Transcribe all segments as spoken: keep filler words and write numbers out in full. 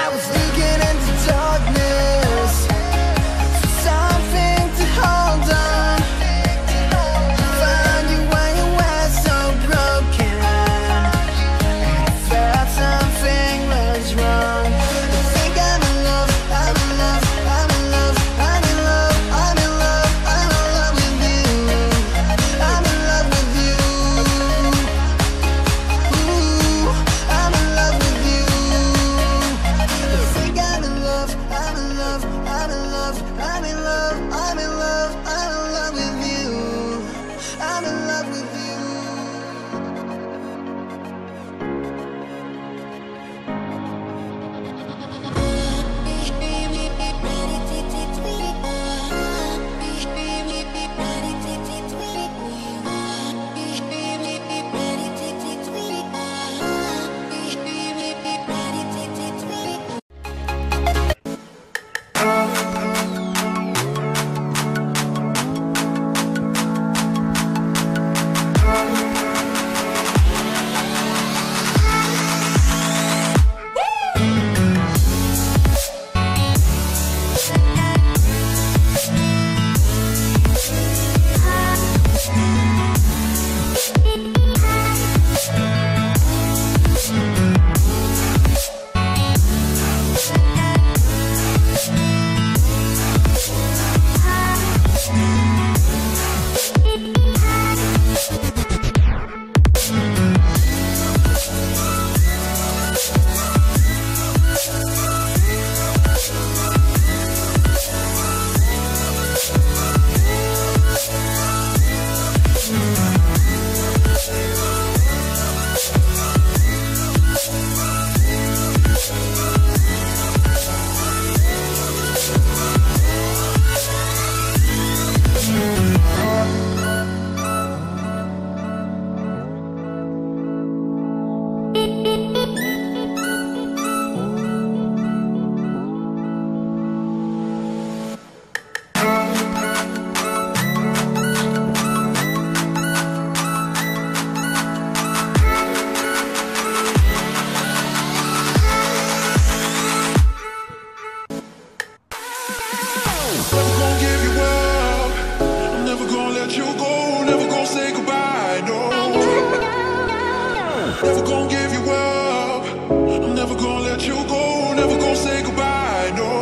Never gonna give you up. I'm never gonna let you go. Never gonna say goodbye. No.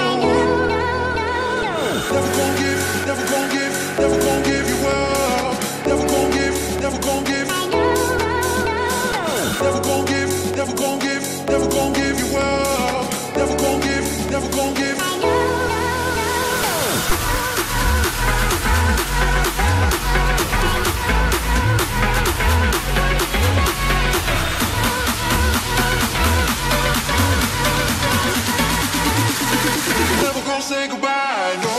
Never gonna give, never gonna give, never gonna give you up. Never gonna give, never gonna give. Never gonna give, never gonna give, never gonna give you up. Never gonna give, never gonna give. Never gonna say goodbye, no.